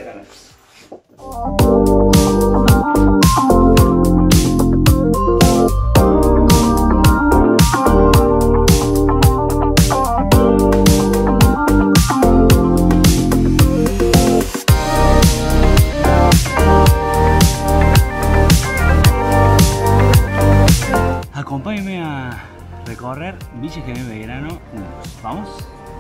Belgrano. Acompáñenme a recorrer Villa General Belgrano juntos. ¿Vamos?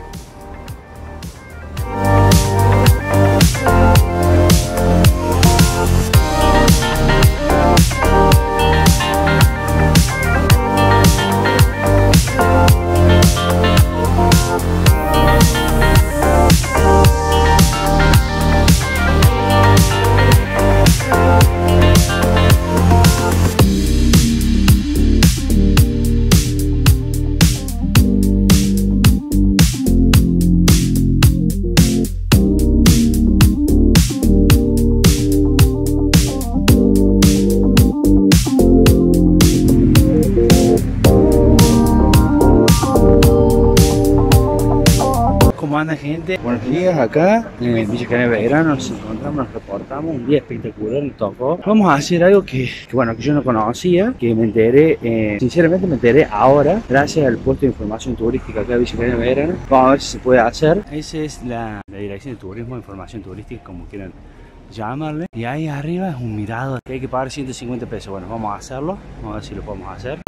¿Cómo anda, gente? Buenos días, acá en el Villa General Belgrano nos encontramos, nos reportamos, un día espectacular, nos tocó. Vamos a hacer algo que yo no conocía, que me enteré, sinceramente me enteré ahora, gracias al puesto de información turística acá de Villa General Belgrano. Vamos a ver si se puede hacer. Esa es la Dirección de Turismo, Información Turística, como quieran llamarle. Y ahí arriba es un mirador que hay que pagar 150 pesos. Bueno, vamos a hacerlo, vamos a ver si lo podemos hacer.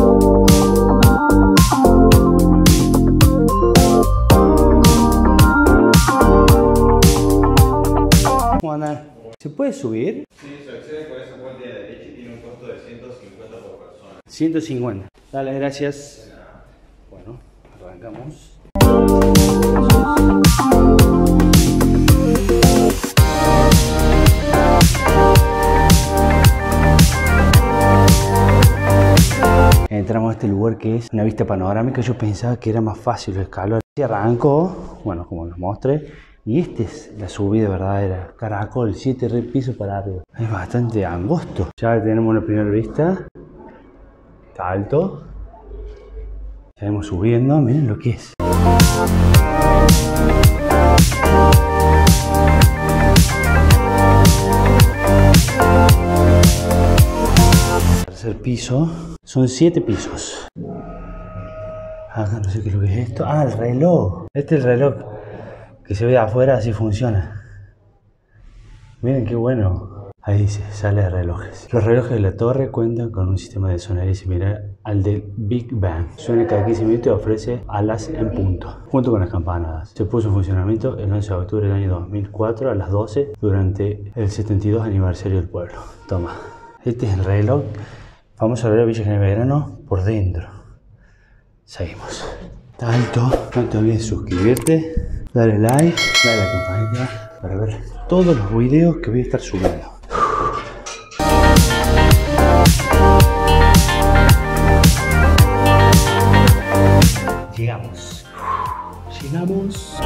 ¿Cómo andan? ¿Se puede subir? Sí, se accede por esa puerta de derecha y tiene un costo de 150 por persona. 150. Dale, gracias. Bueno, arrancamos. Entramos a este lugar que es una vista panorámica. Yo pensaba que era más fácil escalar. Y arrancó, bueno, como les mostré. Y esta es la subida verdadera, caracol, 7 pisos para arriba. Es bastante angosto. Ya tenemos una primera vista. Está alto. Seguimos subiendo, miren lo que es. Tercer piso. Son 7 pisos. Acá no sé qué es lo que es esto. Ah, el reloj. Este es el reloj que se ve de afuera, así funciona. Miren qué bueno. Ahí dice, sala de relojes. Los relojes de la torre cuentan con un sistema de sonaría similar al del Big Bang. Suena cada 15 minutos y ofrece alas en punto, junto con las campanadas. Se puso en funcionamiento el 11 de octubre del año 2004 a las 12 durante el 72 aniversario del pueblo. Toma. Este es el reloj. Vamos a ver a Villa General Belgrano por dentro. Seguimos. Está alto. No te olvides de suscribirte. Dale like, dale a la campanita para ver todos los videos que voy a estar subiendo. Llegamos. Llegamos.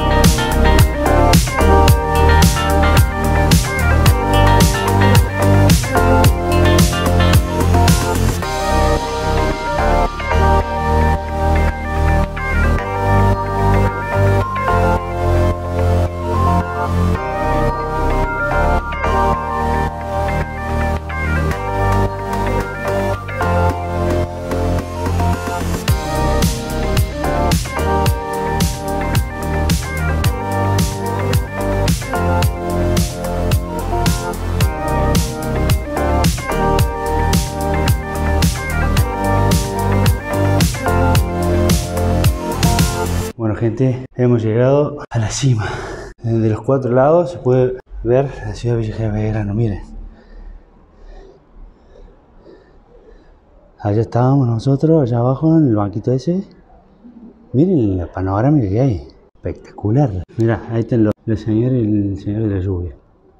Bueno, gente, hemos llegado a la cima. De los 4 lados se puede ver la ciudad de Villa General Belgrano, miren. Allá estábamos nosotros, allá abajo en el banquito ese. Miren la panorámica que hay. Espectacular. Mirá, ahí están los señores y el señor de la lluvia.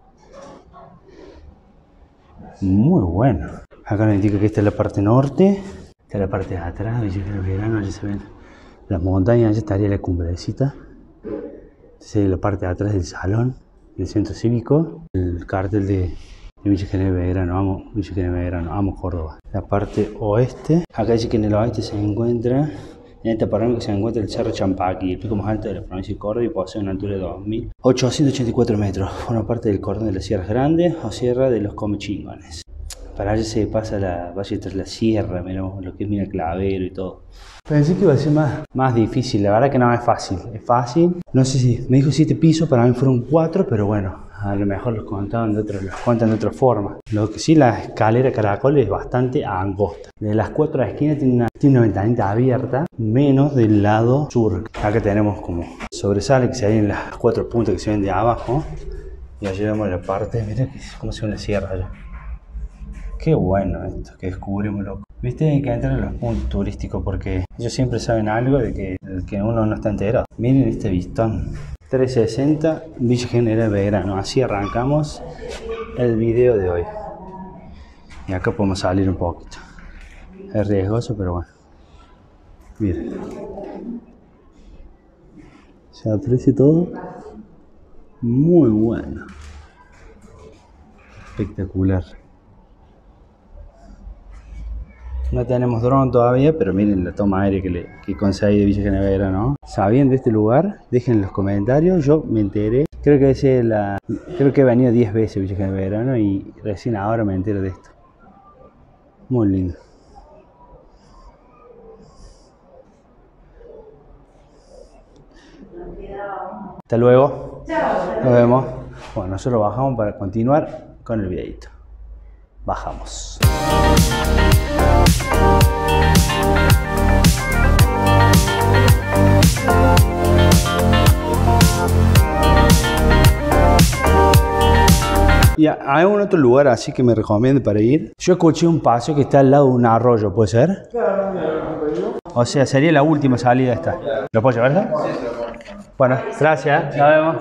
Muy bueno. Acá nos indica que esta es la parte norte. Esta es la parte de atrás, Villa General Belgrano, allá se ven las montañas, allá estaría la cumbrecita. Esta es la parte de atrás del salón, del centro cívico. El cartel de Villa General Belgrano, amo Villa General Belgrano, amo Córdoba. La parte oeste, acá dice que en el oeste se encuentra En esta panorámica se encuentra el Cerro Champaquí, el pico más alto de la provincia de Córdoba y posee una altura de 2.884 metros. Forma parte del cordón de las Sierras Grandes o Sierra de los Comechingones. Para allá se pasa la valle tras la sierra, miramos lo que es Mina Clavero y todo. Pensé que iba a ser más difícil, la verdad que no es fácil. Es fácil, no sé si me dijo 7 pisos, para mí fueron 4, pero bueno, a lo mejor los cuentan de otra forma. Lo que sí, la escalera caracol es bastante angosta. De las 4 esquinas tiene una ventanita abierta, menos del lado sur. Acá tenemos como sobresale que se ven las 4 puntas que se ven de abajo. Y allí vemos la parte, mira cómo se ve la sierra allá. Qué bueno esto que descubrimos, loco. Viste, hay que entrar en los puntos turísticos porque ellos siempre saben algo de que uno no está enterado. Miren este vistón. 360 Villa General Belgrano. Así arrancamos el video de hoy. Y acá podemos salir un poquito. Es riesgoso, pero bueno. Miren. Se aprecia todo. Muy bueno. Espectacular. No tenemos dron todavía, pero miren la toma aérea que conseguí de Villa General Belgrano. ¿Sabían de este lugar? Dejen en los comentarios. Yo me enteré. Creo que he venido 10 veces a Villa General Belgrano y recién ahora me entero de esto. Muy lindo. Hasta luego. Chao. Nos vemos. Bueno, nosotros bajamos para continuar con el videito. Bajamos. ¿Y hay algún otro lugar así que me recomiende para ir? Yo escuché un paseo que está al lado de un arroyo, ¿puede ser? Claro, o sea, sería la última salida esta. ¿Lo puedo llevar? Sí, sí, lo puedo. Bueno, gracias. Nos vemos.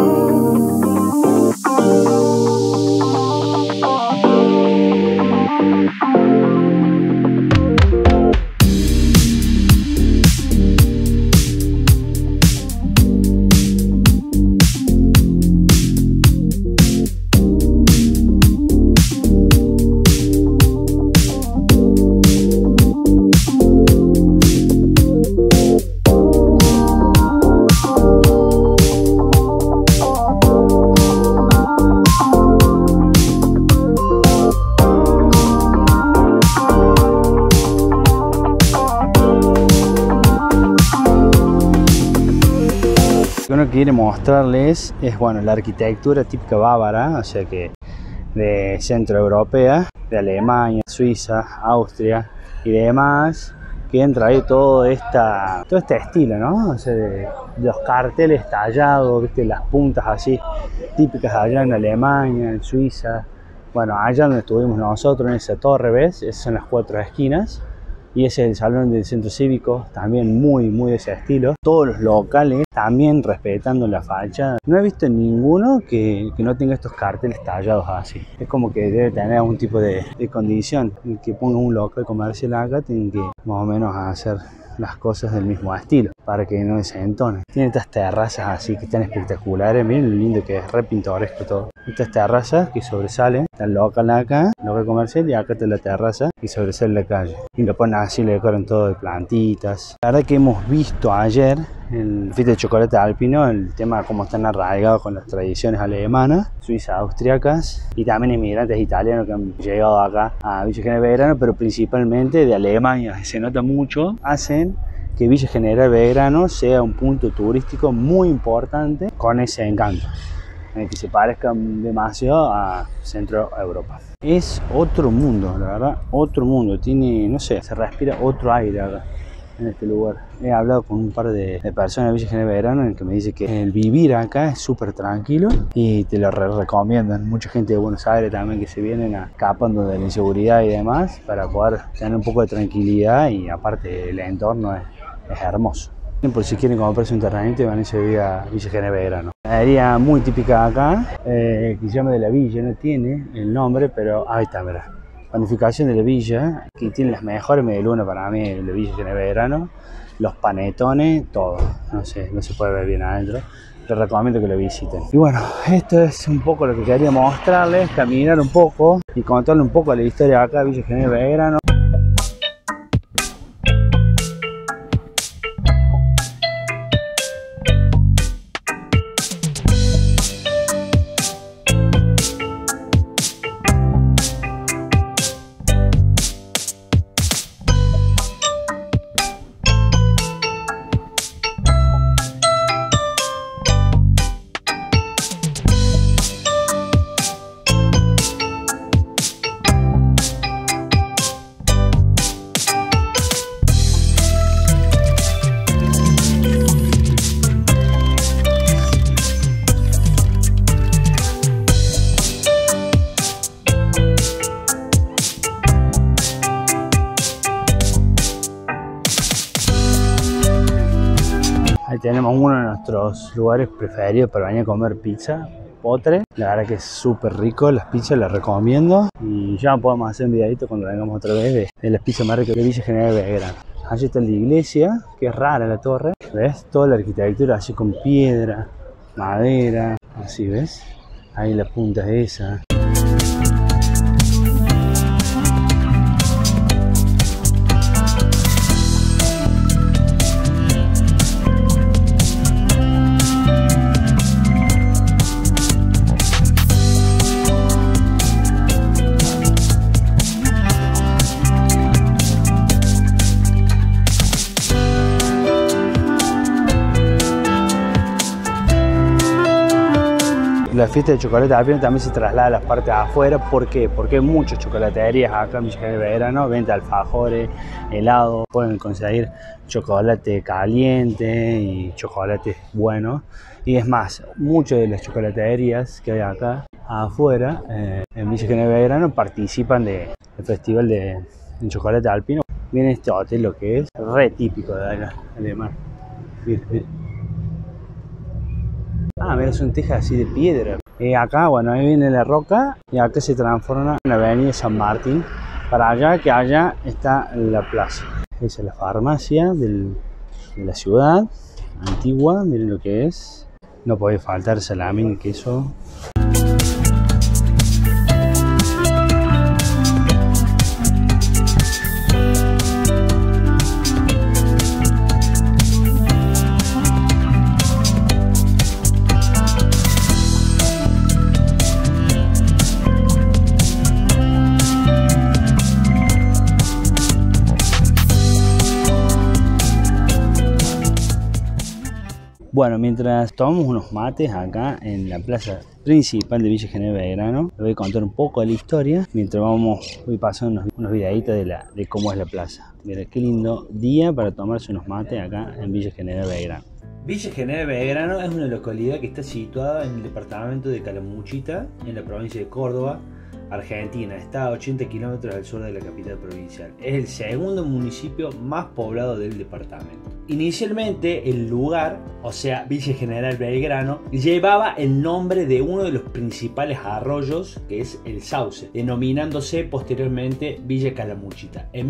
Lo que quiere mostrarles es, bueno, la arquitectura típica bávara, o sea que de centroeuropea, de Alemania, Suiza, Austria y demás, que han traído todo este estilo, ¿no? O sea, de los carteles tallados, ¿viste? Las puntas así típicas allá en Alemania, en Suiza. Bueno, allá donde estuvimos nosotros, en esa torre, ¿ves? Esas son las 4 esquinas. Y ese es el salón del centro cívico, también muy de ese estilo. Todos los locales también respetando la fachada. No he visto ninguno que no tenga estos carteles tallados así. Es como que debe tener algún tipo de condición. El que ponga un local comercial acá tienen que más o menos hacer las cosas del mismo estilo para que no desentone. Tiene estas terrazas así que están espectaculares. Miren lo lindo que es, re pintoresco todo. Estas terrazas que sobresalen, está el local acá, local comercial, y acá está la terraza y sobresale la calle. Y lo ponen así, le decoran todo de plantitas. La verdad que hemos visto ayer en el fiesta de chocolate alpino el tema de cómo están arraigados con las tradiciones alemanas, suizas, austriacas y también inmigrantes italianos que han llegado acá a Villa General Belgrano, pero principalmente de Alemania. Se nota mucho, hacen que Villa General Belgrano sea un punto turístico muy importante con ese encanto, en el que se parezca demasiado a Centro Europa. Es otro mundo, la verdad, otro mundo. Tiene, no sé, se respira otro aire acá en este lugar. He hablado con un par de personas de Villa General Belgrano en el que me dice que el vivir acá es súper tranquilo y te lo recomiendan. Mucha gente de Buenos Aires también que se vienen escapando de la inseguridad y demás para poder tener un poco de tranquilidad, y aparte el entorno es hermoso. Por si quieren comprarse un terrenito y van a irse a Villa General Belgrano. Una área muy típica acá, que se llama de la Villa, no tiene el nombre, pero ahí está, mirá. Panificación de la Villa, que tiene las mejores medialunas para mí de la Villa General Belgrano. Los panetones, todo. No sé, no se puede ver bien adentro. Les recomiendo que lo visiten. Y bueno, esto es un poco lo que quería mostrarles, caminar un poco y contarles un poco de la historia de acá de Villa General Belgrano. tenemos uno de nuestros lugares preferidos para venir a comer pizza, Potre. La verdad que es súper rico, las pizzas las recomiendo. Y ya podemos hacer un videito cuando vengamos otra vez de las pizzas más ricas de Villa General Belgrano. Allí está la iglesia, que es rara la torre. ¿Ves? Toda la arquitectura así con piedra, madera, así, ¿ves? Ahí la punta es esa. La fiesta de chocolate alpino también se traslada a las partes de afuera. ¿Por qué? Porque hay muchas chocolaterías acá en Villa General Belgrano, venta de alfajores, helado, pueden conseguir chocolate caliente y chocolate bueno. Y es más, muchas de las chocolaterías que hay acá afuera en Villa General Belgrano participan del festival de chocolate alpino. Miren este hotel, lo que es re típico de acá, alemán. Miren, miren. Ah, mira, son tejas así de piedra. Acá, bueno, ahí viene la roca y acá se transforma en la avenida San Martín. Para allá, que allá está la plaza. Esa es la farmacia de la ciudad antigua. Miren lo que es. No puede faltar salami ni queso. Bueno, mientras tomamos unos mates acá en la plaza principal de Villa General Belgrano, les voy a contar un poco de la historia mientras voy pasando unos videitos de cómo es la plaza. Mira qué lindo día para tomarse unos mates acá en Villa General Belgrano. Villa General Belgrano es una localidad que está situada en el departamento de Calamuchita, en la provincia de Córdoba, Argentina. Está a 80 kilómetros al sur de la capital provincial. Es el segundo municipio más poblado del departamento. Inicialmente el lugar, o sea Villa General Belgrano, llevaba el nombre de uno de los principales arroyos, que es el Sauce, denominándose posteriormente Villa Calamuchita. En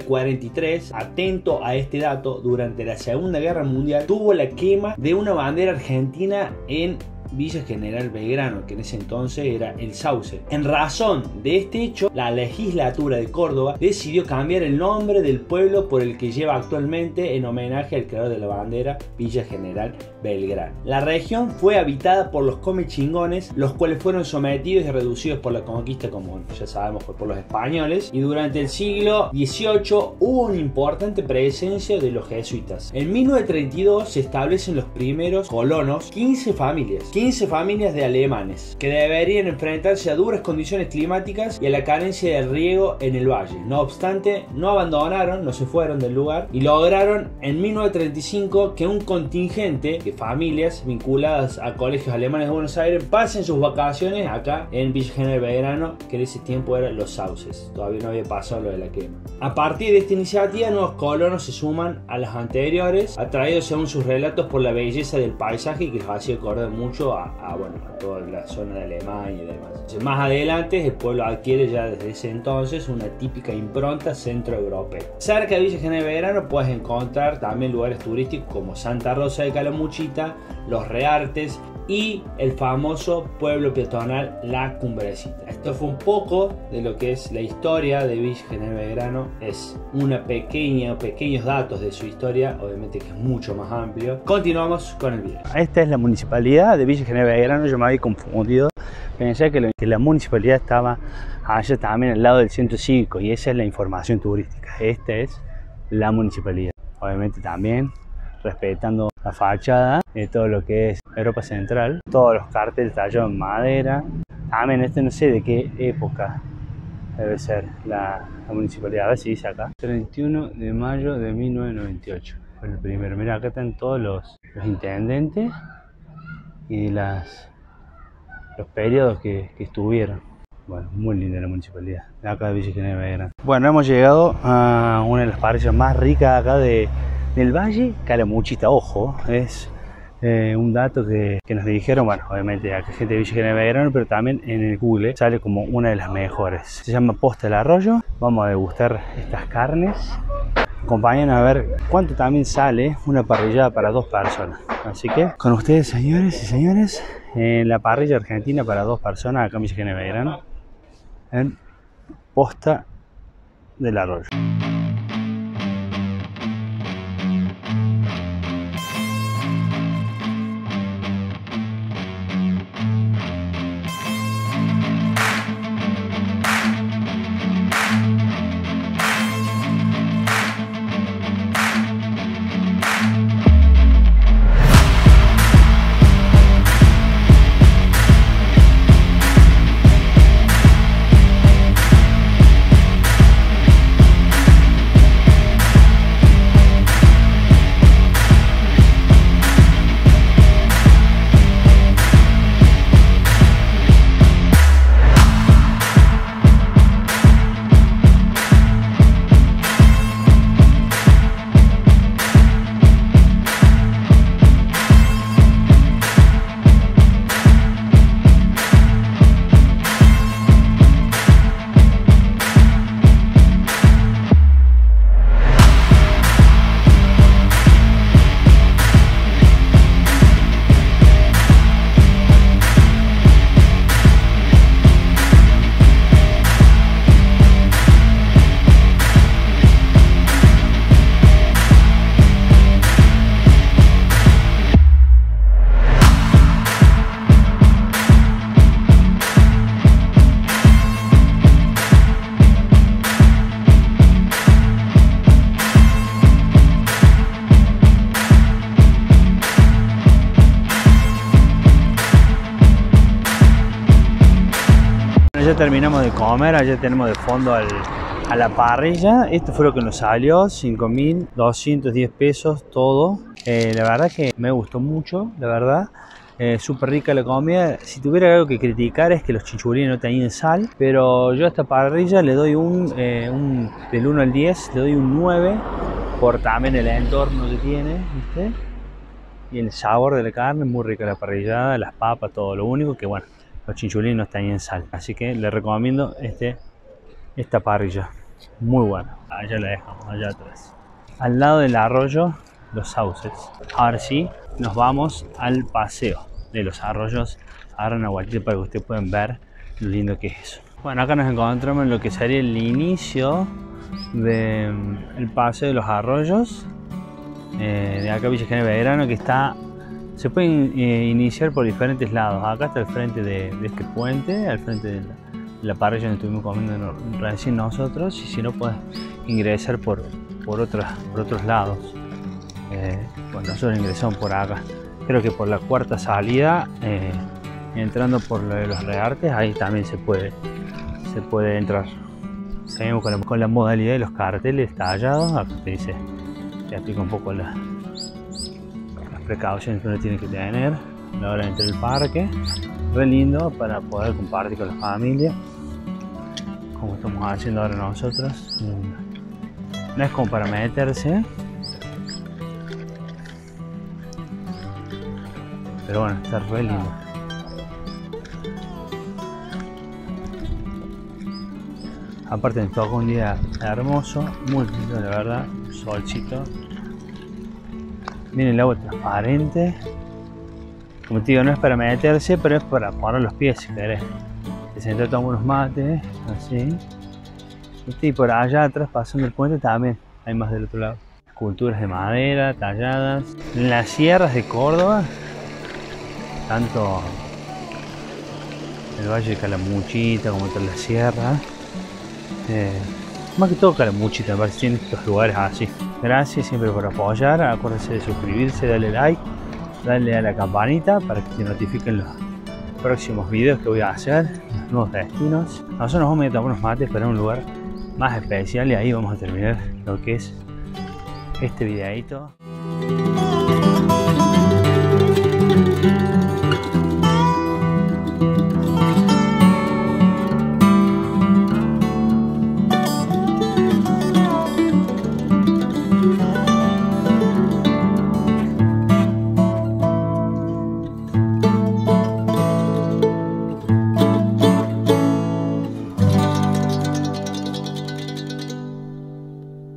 1943, atento a este dato, durante la Segunda Guerra Mundial tuvo la quema de una bandera argentina en Villa General Belgrano, que en ese entonces era el Sauce. En razón de este hecho, la legislatura de Córdoba decidió cambiar el nombre del pueblo por el que lleva actualmente, en homenaje al creador de la bandera, Villa General Belgrano. La región fue habitada por los comechingones, los cuales fueron sometidos y reducidos por la conquista, como ya sabemos, por los españoles, y durante el siglo XVIII hubo una importante presencia de los jesuitas. En 1932 se establecen los primeros colonos, 15 familias de alemanes, que deberían enfrentarse a duras condiciones climáticas y a la carencia de riego en el valle. No obstante, no abandonaron, no se fueron del lugar y lograron en 1935 que un contingente de familias vinculadas a colegios alemanes de Buenos Aires pasen sus vacaciones acá en Villa General Belgrano, que en ese tiempo eran los Sauces. Todavía no había pasado lo de la quema. A partir de esta iniciativa, nuevos colonos se suman a las anteriores, atraídos según sus relatos por la belleza del paisaje que los hacía acordar mucho a toda la zona de Alemania y demás. Entonces, más adelante el pueblo adquiere ya desde ese entonces una típica impronta centroeuropea. Cerca de Villa General Belgrano puedes encontrar también lugares turísticos como Santa Rosa de Calamuchita, Los Reartes y el famoso pueblo peatonal La Cumbrecita. Esto fue un poco de lo que es la historia de Villa General Belgrano. Es pequeños datos de su historia, obviamente que es mucho más amplio. Continuamos con el video. Esta es la municipalidad de Villa General Belgrano. Yo me había confundido, pensé que la municipalidad estaba allá también al lado del centro cívico, y esa es la información turística. Esta es la municipalidad, obviamente también respetando la fachada de todo lo que es Europa Central, todos los carteles tallados en madera. También no sé de qué época debe ser la municipalidad, a ver si dice acá 31 de mayo de 1998 fue el primero. Mira, acá están todos los intendentes y los periodos que estuvieron. Bueno, muy linda la municipalidad de acá de Villa General Belgrano. Bueno, hemos llegado a una de las parrillas más ricas acá de Del Valle Calamuchita, ojo, es un dato que nos dijeron, bueno, obviamente acá gente de Villa General Belgrano, pero también en el Google sale como una de las mejores. Se llama Posta del Arroyo. Vamos a degustar estas carnes. Acompáñenos a ver cuánto también sale una parrillada para 2 personas. Así que con ustedes, señores y señores, en la parrilla argentina para 2 personas acá en Villa General Belgrano, en Posta del Arroyo. Ya terminamos de comer, allá tenemos de fondo a la parrilla. Esto fue lo que nos salió, 5.210 pesos todo. La verdad que me gustó mucho, la verdad. Súper rica la comida. Si tuviera algo que criticar es que los chinchulines no tenían sal, pero yo a esta parrilla le doy del 1 al 10, le doy un 9 por también el entorno que tiene, ¿viste? Y el sabor de la carne, muy rica la parrillada, las papas, todo. Lo único que, bueno, los chinchulines no tenían sal, así que les recomiendo esta parrilla, muy buena. Allá la dejamos, allá atrás, al lado del arroyo Los Sauces. Ahora sí, nos vamos al paseo de los arroyos. Ahora una vueltita para que ustedes puedan ver lo lindo que es eso. Bueno, acá nos encontramos en lo que sería el inicio del paseo de los arroyos de acá Villa General Belgrano, que está... Se pueden iniciar por diferentes lados. Acá está al frente de este puente, al frente de la parrilla donde estuvimos comiendo recién nosotros, y si no puedes ingresar por otros lados. Bueno, nosotros ingresamos por acá. Creo que por la cuarta salida, entrando por lo de los Reartes, ahí también se puede entrar. Seguimos con la modalidad de los carteles tallados. Acá te dice, te explica un poco las precauciones que uno tiene que tener a la hora de entrar al parque. Re lindo para poder compartir con la familia, como estamos haciendo ahora nosotros. No es como para meterse, pero bueno, está re lindo. Aparte nos tocó un día hermoso, muy lindo la verdad, solcito. Miren el agua transparente. Como te digo, no es para meterse, pero es para poner los pies si querés. Te sentás, tomas unos mates, así. Y por allá atrás, pasando el puente, también hay más del otro lado. Esculturas de madera, talladas. En las sierras de Córdoba, tanto el Valle de Calamuchita como toda la sierra. Más que todo Calamuchita, me parece, tiene estos lugares así. Gracias siempre por apoyar. Acuérdense de suscribirse, darle like, darle a la campanita para que se notifiquen los próximos videos que voy a hacer, los nuevos destinos. Nosotros nos vamos a tomar unos mates para un lugar más especial y ahí vamos a terminar lo que es este videito.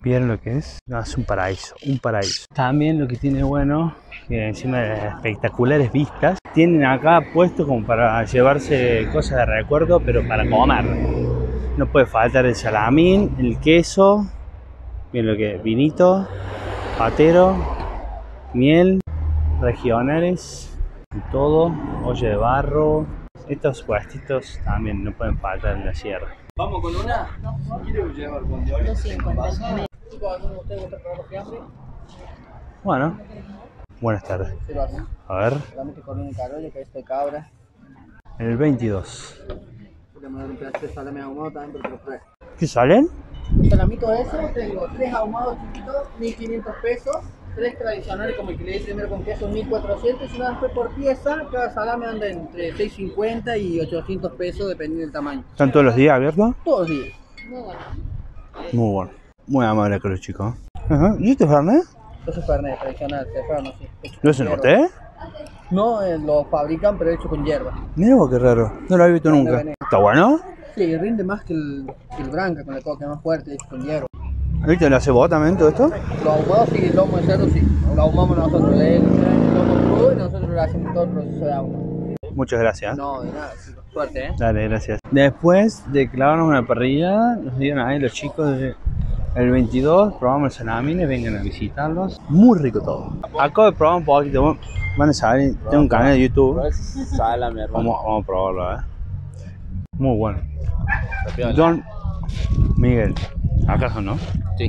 ¿Vieron lo que es? No, es un paraíso, un paraíso. También lo que tiene bueno, que encima de las espectaculares vistas, tienen acá puesto como para llevarse cosas de recuerdo, pero para comer. No puede faltar el salamín, el queso, miren lo que es, vinito, patero, miel, regionales, todo, olla de barro. Estos puestitos también no pueden faltar en la sierra. ¿Vamos con una? ¿Quiere llevar con diario? 250. ¿Alguno de ustedes gusta probar los fiambres? Bueno, buenas tardes. Se lo hacen. A ver, Solamente con un carollo, que es de cabra. el 22. Voy a mandar un pedazo de salame ahumado también porque lo pruebe. ¿Qué salen? Los salamitos esos, tengo 3 ahumados chiquitos, 1500 pesos. 3 tradicionales como el que le di primero con queso, 1400. Y una después por pieza, cada salame anda entre 650 y 800 pesos dependiendo del tamaño. ¿Están todos los días abiertos? Todos los días. Muy bueno. Muy amable con los chicos. Ajá. ¿Y este Fernet? Eso es Fernet tradicional, Fernet, sí. Hecho ¿No con es un hierba. hotel? No, lo fabrican pero hecho con hierba. Mira vos qué raro. No lo había visto nunca. ¿Está bueno? Sí, rinde más que el Branca con la coca, más fuerte, hecho con hierba. ¿Viste? ¿Lo hace vos también todo esto? Lo ahumado sí, el lomo de cerdo sí. Lo ahumamos nosotros, el lomo crudo y nosotros le hacemos todo el proceso de ahumado. Muchas gracias. No, de nada, chicos. Suerte, Dale, gracias. Después de clavarnos una parrilla, nos dieron ahí los chicos el 22, probamos el salamines, vengan a visitarlos. Muy rico todo. Acabo de probar un poquito, van a saber, tengo un canal de YouTube. Salame, hermano. Vamos a probarlo, Muy bueno. Don Miguel, acá son, ¿no? Sí.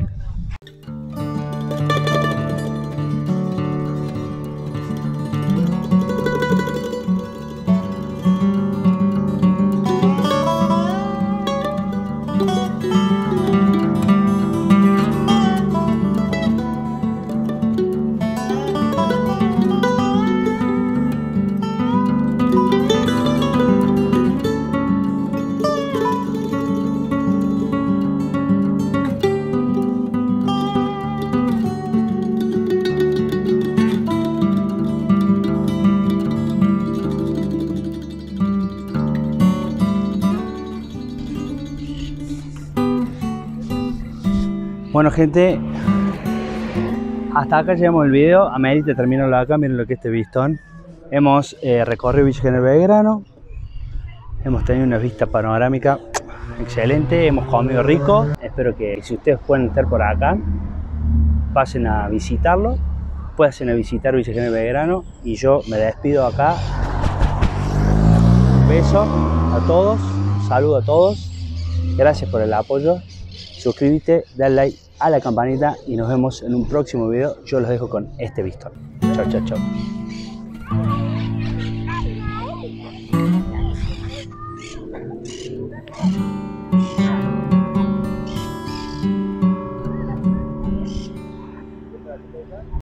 Bueno, gente, hasta acá llegamos el video. A medida termino acá, miren lo que es este vistón. Hemos recorrido Villa General Belgrano. Hemos tenido una vista panorámica excelente. Hemos comido rico. Espero que si ustedes pueden estar por acá, pasen a visitarlo. Pasen a visitar Villa General Belgrano. Y yo me despido acá. Un beso a todos. Un saludo a todos. Gracias por el apoyo. Suscríbete, dale like a la campanita y nos vemos en un próximo video. Yo los dejo con este vistón. Chao, chao, chao.